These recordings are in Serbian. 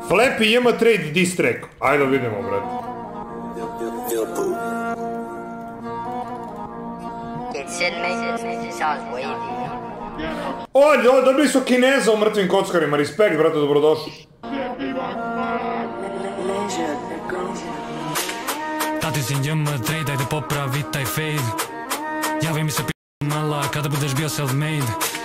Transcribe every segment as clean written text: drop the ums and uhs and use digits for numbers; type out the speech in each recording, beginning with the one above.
Flappy ima trade diss track. Ajde vidimo, brate. O, dobili su Kineza u mrtvim kockarima. Respekt, brate, dobrodošli. Tati si njm trade, daj da popravi taj fade. Javi mi se mala kada budeš bio self-made.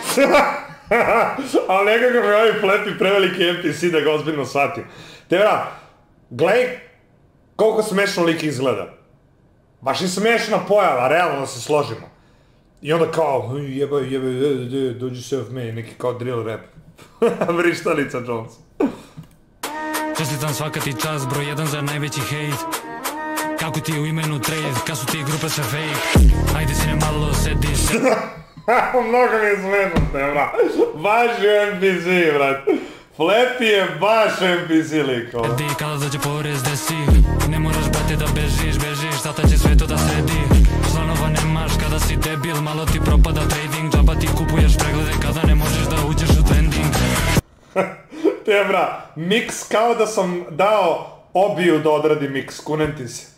Ali nekako mi ovaj Flappy preveliki NPC da ga ozbiljno shvatim. Te vera, gledaj koliko smešno lik izgleda. Baš je smešna pojava, realno da se složimo. I onda kao, jebaj, dođi self-made, neki kao drill rap. Vrištanica Jones. Čestitam svaka ti čast, broj 1 za najveći hejt. Kako ti u imenu trade, kad su ti grupe sve fake. Ajde sine malo sedi se. Mnogo mi je smešno te, bra. Baš je NPC, brat. Flappy je baš NPC lik, ovo. Sedi kada dođe porez desi. Ne moraš brate da bežiš, tata će sve to da sredi. Članova nemaš kada si debil, malo ti propada trading. Džaba ti kupuješ preglede kada ne možeš da uđeš u trending. Te, bra, mix kao da sam dao Obiju da odradi mix, kunem ti se.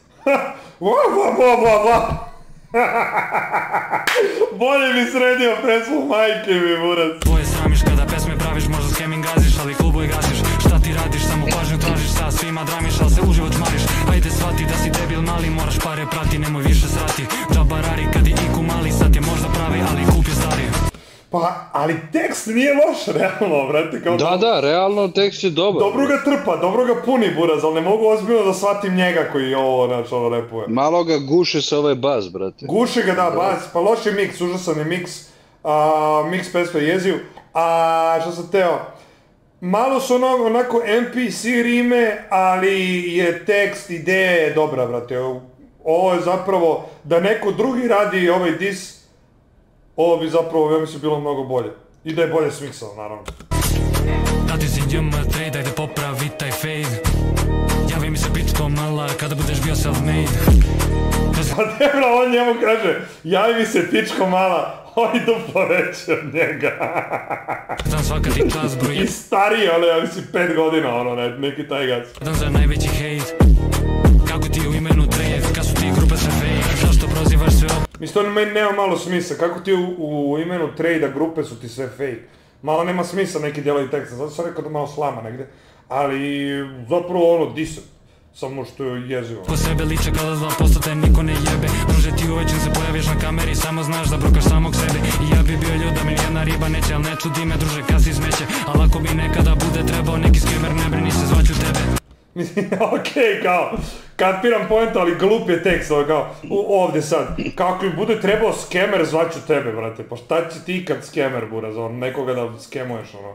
Bolje mi sredio pesmu majke mi, burac. Tvoje sramiš kada pesme praviš, možda scamming gaziš, ali kluboj gasiš. Šta ti radiš, samo pažnju tražiš, sa svima dramiš, ali se u život žmariš. Ajde shvati da si debil mali, moraš pare prati, nemoj više srati. Džabarari kad je iku mali, sad je možda pravi, ali kup je stari. Pa, ali tekst nije loš, realno, brate, kao... Da, realno tekst je dobar. Dobro ga trpa, dobro ga puni, buraz, ali ne mogu ozbiljno da shvatim njega koji ovo, znači, ovo repuje. Malo ga guše sa ovaj bas, brate. Guše ga, da, bas, pa loš je miks, užasan je miks, miks pesma je jeziv, a što sam teo, malo su onako NPC rime, ali je tekst, ideja je dobra, brate, ovo je zapravo, da neko drugi radi ovaj diss, ovo bi zapravo, ja mislim, bilo mnogo bolje. I da je bolje smiksalo, naravno. Tati si njm trade, daj da popravi taj fade. Javi mi se pičko mala kada budeš bio self-made. Pa debra, on njemu kaže, javi mi se pičko mala, on i duplo veći od njega. Znam svaka ti čast, broj 1. I stariji, ali ja mislim 5 godina, ono, neki taj gaz. Za najveći hejt. Kako ti u imenu trade, kad su ti grupe sve fake. Zašto prozivaš sve op... Mislim, to meni nema malo smisa, kako ti u imenu trade-a grupe su ti sve fake. Malo nema smisa neki dijelovi teksta, zato sam rekao da malo slama negde. Ali, zapravo ono, disan. Samo što je jezivo. Ko sebe liče kada 2% te niko ne jebe. Druže ti uvećem se pojaviš na kameri, samo znaš da brokaš samog sebe. I ja bi bio ljud da mi nijedna riba neće, al ne čudi me druže kad si smeće. Al ako bi nekada bude trebao neki skrimer, ne brini se, zvaću tebe. Mislim, okej, kao, kapiram pointu, ali glup je tekst, kao, ovdje sad. Kako mi bude trebao skemer, zvaću tebe, brate, pa šta će ti kad skemer, buraz, nekoga da skemuješ, ono.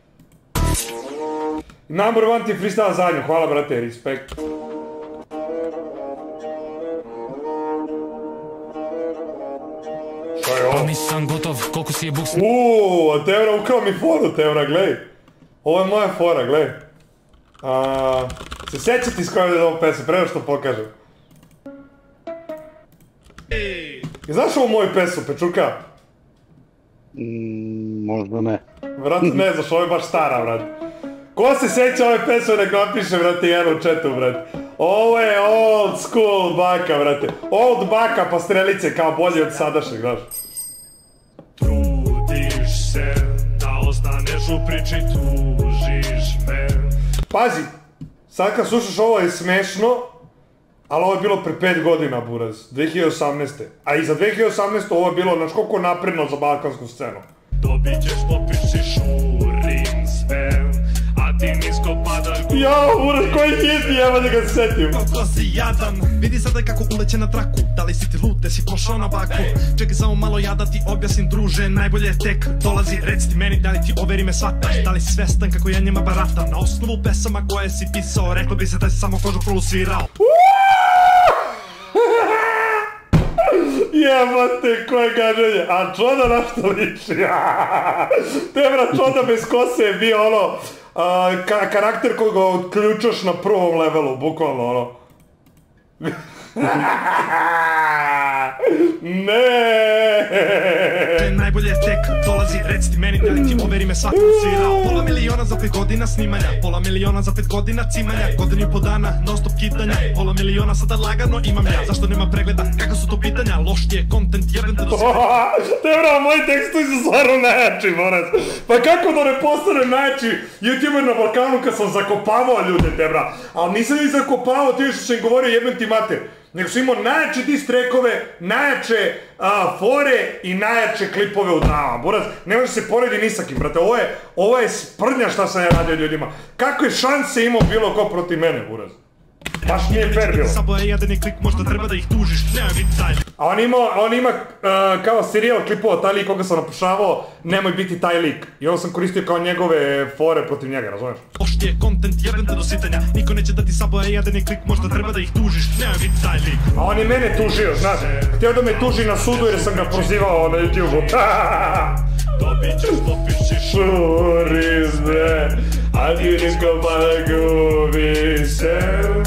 Number one ti freestyle zadnju, hvala, brate, respekt. Šta je ovo? Nisam gotov, koliko si je buks... A Tevra ukrao mi foru, Tevra, glej. Ovo je moja fora, glej. Se sjećati s kojom je ovo pesma, prema što pokažem. Znaš ovu moju pesmu, Pečurka? Možda ne. Vrati, ne znaš, ovo je baš stara, vrati. Ko se sjeća ove pesme, nek napiše, vrati, jedan u chatu, vrati. Ovo je old school baka, vrati. Old baka pa strelice, kao bolje od sadašnjeg, znaš. Trudiš se da ostaneš u priči, tužiš me. Pazi, sad kad slušaš ovo je smešno, ali ovo je bilo pre 5 godina, buraz, 2018. A i za 2018. ovo je bilo, znaš koliko napredno za balkansku scenu. Dobit ćeš popiši, šurim sve, a ti nisko padaš gu... Jao, buraz, koji hit, jeba da ga se setim. Ko si jadan, vidi sada kako uleće na traku. Da li si ti lud, te si pošao na baku. Čekaj samo malo ja da ti objasnim, druže. Najbolje tek dolazi, reci ti meni da li ti overi me shvataš. Da li si svestan kako ja njima baratam. Na osnovu pesama koje si pisao, reklo bi se da si samo kožu prolusirao. Jebate, koje gaženje, a Čoda na što liči? Tebra, Čoda bez kose je bio ono, karakter koji ga odključaš na prvom levelu, bukvalno ono. Ne. Najbolje tek dolazi, reci ti meni da li ti overi me svako svirao. Pola miliona za 5 godina snimanja, pola miliona za 5 godina cimanja, godinu i po dana non stop kitanja, pola miliona sada lagano imam ja. Zašto nema pregleda, kakva su to pitanja, loš ti je kontent, jebem te do sve. Te bro, moji tekstovi su stvarno najjači, morac. Pa kako da ne postanem najjači youtuber na Balkanu kad sam zakopavao ljude, te bra. Ali nisam ih zakopavao ti što sam govorio jebem ti mater. Nego sam imao najjače diss trackove, najjače fore i najjače klipove u dramama. Buraz, ne može se poredi ni sa kim, brate. Ovo je sprnja šta sam ja radio ljudima. Kakve šanse imao bilo ko protiv mene, Buraz? Baš nije fair bilo. Sabo je jedan klik, možda treba da ih tužiš, nema biti taj. A on ima kao serijal klipova, taj lik koga sam napušavao, nemoj biti taj lik. I ovo sam koristio kao njegove fore protiv njega, razumiješ? Loš ti je kontent, jebem te do sitanja. Niko neće da ti Sabo je jedan klik, možda treba da ih tužiš, nema biti taj lik. A on je mene tužio, znaš. Htio da me tuži na sudu jer sam ga prozivao na YouTube-u. Dobit ćeš, popiši Šurizme, a ti nisko pada gubi se.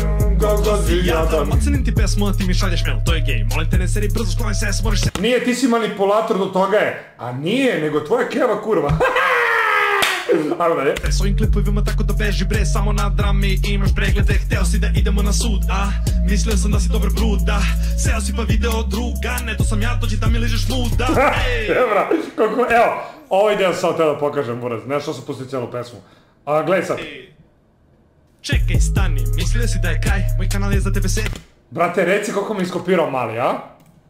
Ocenim ti pesmu, a ti mi šalješ mail, to je game. Molim te ne seri brzo, sklonaj se, moraš se... Nije, ti si manipulator do toga je. A nije, nego tvoja keva kurva. Ajmo dalje. S ovim klipovima tako da beži bre, samo na drami imaš preglede. Hteo si da idemo na sud, a mislio sam da si dobar brud, da seo si pa video druga, ne to sam ja, dođi da mi ližeš muda. Ebra, evo, ovaj deo sam teo da pokažem, Buraz, nešto sam pustio cijelu pesmu. A gledaj sad. Čekaj, stani, mislio si da je kraj, moj kanal je za tebe set. Brate, reci koliko mi iskopirao mali, a?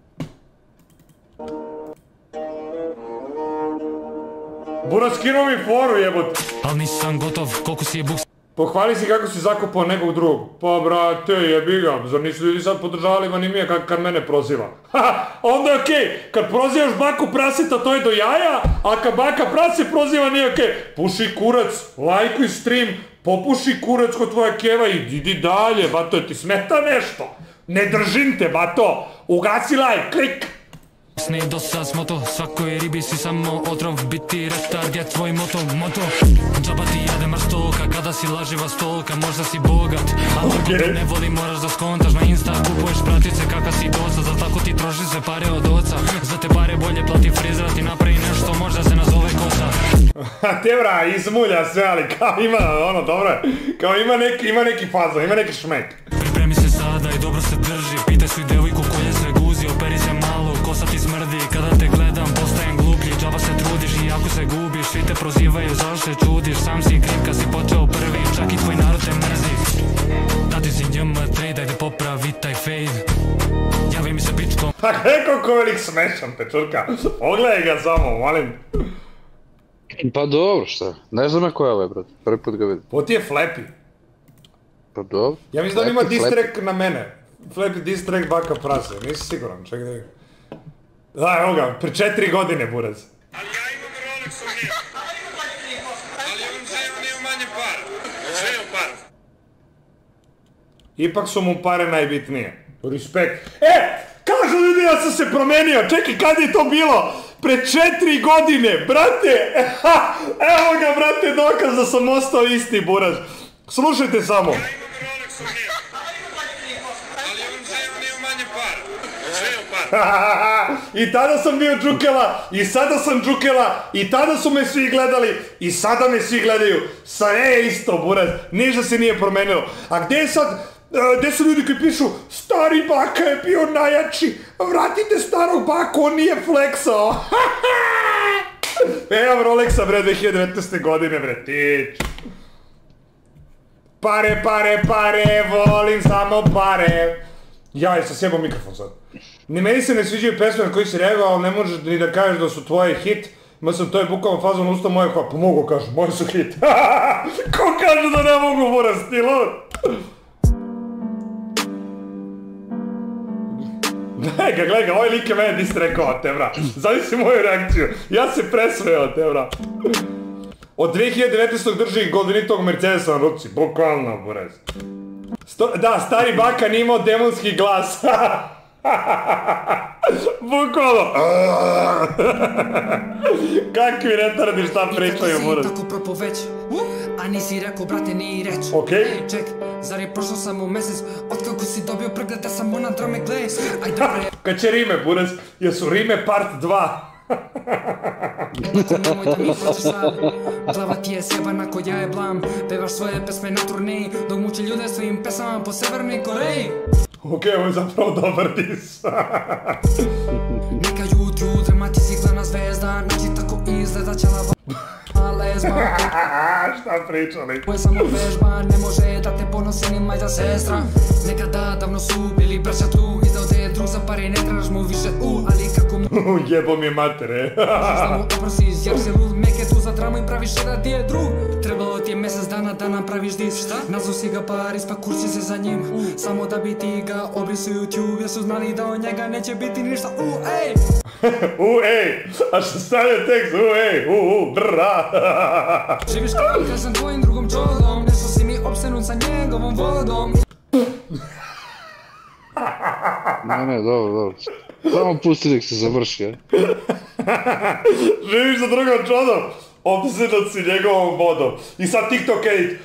Buraz, skinuo mi foru, jebot. Al nisam gotov, koliko si je buks. Pohvali si kako si zakopao nekog drugog. Pa brate, jebi ga, zar nisu ljudi sad podržavali Vanimija kad mene proziva? Haha, onda je okej, kad prozivaš baku praseta to je do jaja, a kad baka prase proziva nije okej. Puši kurac, lajkuj stream, popuši kurac kod tvoja keva i idi dalje, bato, ti smeta nešto? Ne držim te, bato, ugasi lajk, klik! Sne dosad s moto, svakoj ribi si samo otrov. Biti retard je tvoj moto. Džaba ti jede mrstoka, kada si laživa stolka. Možda si bogat, ali ako ne voli moraš da skontaš. Na Insta kupuješ pratice kakva si dosa. Za tako ti troši se pare od oca. Za te pare bolje plati frizera, ti napravi nešto, možda se nazove kosa. Te bra, izmulja sve, ali kao ima, ono, dobro je. Kao ima neki fazon, ima neki šmek. Pripremi se sada i dobro se drži. Pitaj su i devojku koja sve guzi. Operi se malo, kosa ti smrdi. Kada te gledam postajem gluplji. Džaba se trudiš i ako se gubiš. Svi te prozivaju, zašto se čudiš. Sam si kriv kad si počeo prvi. Čak i tvoj narod te mrzi. Dati si njema trade, daj da popravi taj fade. Javi mi se pičkom. Pa gledaj koliko velik smešan, pečurka. Pogledaj ga samo, molim. Pa dobro, šta? Ne znam ko je ovaj, brate. Prvi put ga vidim. Po ti je Flappy. Pa dobro. Ja mislim da on ima diss track na mene. Flappy diss track baka prase, nisi siguran, čekaj da vidim. Da, evo ga, pre 4 godine, Buraz. Ali ja imam Rolex od njih. Ali on imam manje para. Sve imam para. Ipak su mu pare najbitnije. Respekt. Kažu ljudi da sam se promenio, čekaj, kad je to bilo? Pre 4 godine, brate! Evo ga, brate, dokaz da sam ostao isti, Buraz. Slušajte samo. Ja imam Rolex od njih. Ali on imam manje para. Sve imam para. I tada sam bio džukela, i sada sam džukela, i tada su me svi gledali, i sada me svi gledaju. Sve je isto, Buraz, ništa se nije promenilo. A gdje je sad, gdje su ljudi koji pišu, stari baka je bio najjači, vratite starog baku, on nije fleksao. Evo Rolexa, bre, 2019. godine, bre, tić. Pare, pare, pare, volim samo pare. Ja sam sjebao mikrofon sad. Ni meni se ne sviđaju pesme na koji si reagao, ali ne možeš ni da kažeš da su tvoje hit. Mislim, to je bukvalno fazon usta moje, pa mogu kažem, moje su hit. Ko kaže da ne mogu, Buraz, ti lud? Gledaj ga, ovaj lik je mene diss rekao, te bra. Zavisi moju reakciju, ja se presveo, te bra. Od 2019. drži godinitog Mercedesa na ruci, bukvalno, Buraz. Da, stari baka nije imao demonski glas. Bukvalno. Kakvi retardi šta pričaju, Buraz. Tako propoveć, a nisi rekao, brate, ni reč. Okej. Ček, zar je prošlo samo mesec, otkako si dobio pregled da samo na drame gledaj. Aj dobro je. Kad će rime, Buraz, jesu rime part 2. Nemoj da mi plaću sad. Glava ti je sjebana ko ja je blam. Pevaš svoje pesme na turneji, dok muči ljude svojim pesama po Severnoj Koreji. Okej, ovo je zapravo dobar dis. Neka YouTube dramatici glavna zvezda, naći tako izgleda ćela lezma. Šta pričali? Ovo je samo vežba, ne može da te ponosi ni majda sestra. Nekada davno su bili braća tu, izdao te je drug za pare i ne trebaš mu više ali kako mu Jebo mi je matere. da mu oprosiš jer si lud, mek je tu za dramu i praviš da ti je drug. Trebalo ti je mesec dana da napraviš dis. Nazvu si ga Paris pa kursi se za njim, samo da bi ti ga obrisu YouTube, jer su znali da od njega neće biti ništa. Ej! Ej! A što stavlja tekst? Ej! Brra! Živiš kao kad sam tvojim drugom čodom, nešto si mi opsenut sa njegovom vodom. Ne, dobro. Samo pusti nek se završi, ja. Živiš sa drugom čodom, opsenut si njegovom vodom. I sad TikTok edit.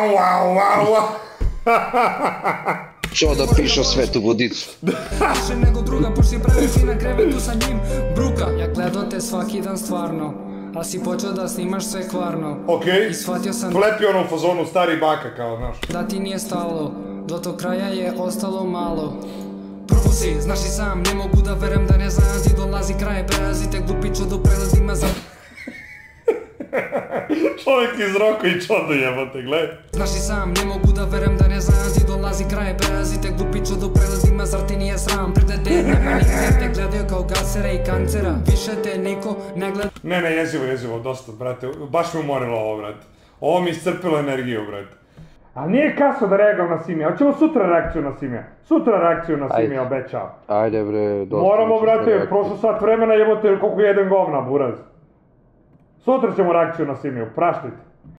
Čoda piša svetu vodicu. Više nego druga, pošto praviš i na krevetu sa njim bruka. Ja gledao te svaki dan stvarno, a si počeo da snimaš sve kvarno. Okej, I shvatio sam flepi ono u fazonu stari baka kao, znaš. da ti nije stalo, do tog kraja je ostalo malo. Probu si, znaš i sam, ne mogu da verujem da ne znazi, dolazi kraj, prelazite glupi čodo, prelazima za... Čovjek iz Roko i Čodo jebote, gledaj. Znaš i sam, ne mogu da verujem da ne znazi, dolazi kraj, prelazite glupi čodo, prelazima, zar ti nije sram? Prdede, nema nigde, te gledaju kao gasera i kancera, više te niko ne gleda. Ne, jezivo, dosta, brate. Baš me umorilo ovo, brate. Ovo mi iscrpilo energiju, brate. A nije kasno da reagujem na Simija, hoćemo sutra reakciju na Simija. Sutra reakciju na Simija, obećao. Ajde bre, dosta. Moramo, brate, prošlo sat vremena, jebote, koliko jedan govna, buraz. Sutra ćemo reakciju na Simiju, praštite.